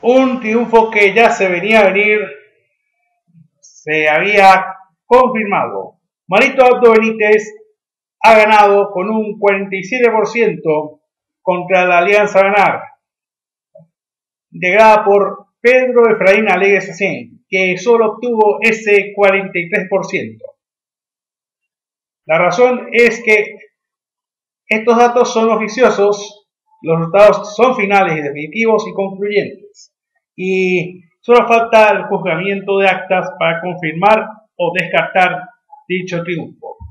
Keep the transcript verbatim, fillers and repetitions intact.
Un triunfo que ya se venía a venir, se había confirmado. Marito Abdo Benítez ha ganado con un cuarenta y siete por ciento contra la Alianza Ganar, integrada por Pedro Efraín Alegre Sacén, que solo obtuvo ese cuarenta y tres por ciento. La razón es que estos datos son oficiosos, los resultados son finales y definitivos y concluyentes, y solo falta el juzgamiento de actas para confirmar o descartar dicho triunfo.